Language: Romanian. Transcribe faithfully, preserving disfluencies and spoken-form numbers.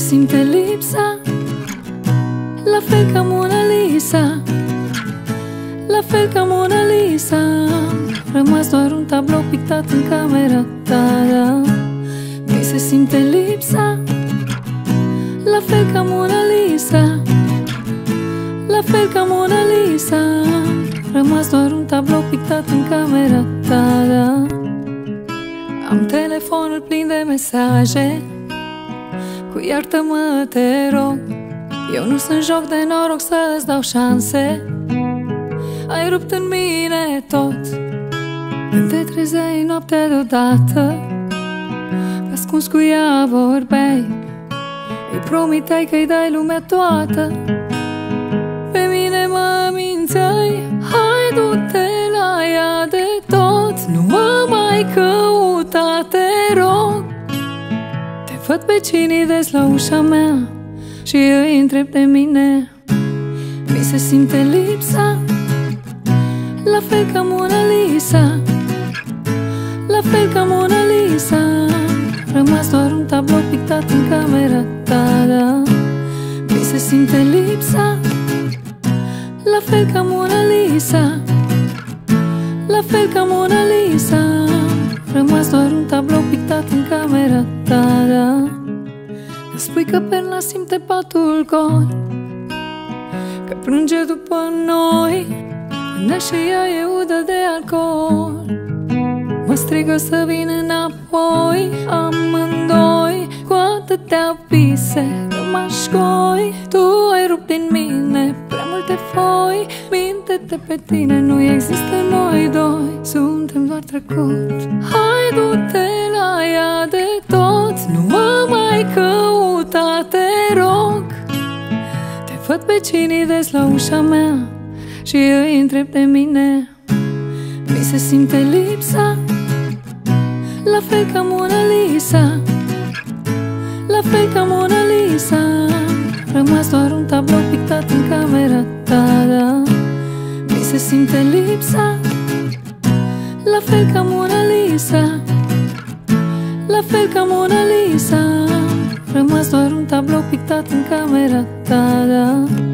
simte lipsa, la fel ca Mona Lisa, la fel ca Mona Lisa. Rămas doar un tablou pictat în camera ta, da. Mi se simte lipsa, la fel ca Mona Lisa, la fel ca Mona Lisa. Rămas doar un tablou pictat în camera ta, da. Am telefonul plin de mesaje cu iartă-mă, te rog. Eu nu sunt joc de noroc să-ți dau șanse. Ai rupt în mine tot. Când te trezeai noaptea deodată, ascuns cu ea vorbeai, îi promiteai că-i dai lumea toată. Pe mine mă mințeai, hai du-te la ea de tot. Nu mă mai căuta, te rog. Te văd pe cinii des la ușa mea și îi întreb de mine. Mi se simte lipsa, la fel ca Mona Lisa, la fel ca Mona Lisa. Rămas doar un tablou pictat în camera ta, da. Mi se simte lipsa, la fel ca Mona Lisa, la fel ca Mona Lisa. Rămas doar un tablou pictat în camera ta, da. Îmi spui că perna simte patul gol, că plânge după noi, până și ea e udă de alcool. Mă strigă să vin înapoi, amândoi, cu atâtea vise rămași goi. Tu ai rupt din mine prea multe foi. Minte-te pe tine, nu există noi doi, suntem doar trecut. Hai du-te la ea de tot, nu mă mai căuta, te rog. Te văd pe cinii des la ușa mea și îi întreb de mine. Mi se simte lipsa, la fel ca Mona Lisa, la fel ca Mona Lisa. Rămas doar un tablou pictat în camera ta, da. Mi se simte lipsa, la fel ca Mona Lisa, la fel ca Mona Lisa. Rămas doar un tablou pictat în camera ta, da.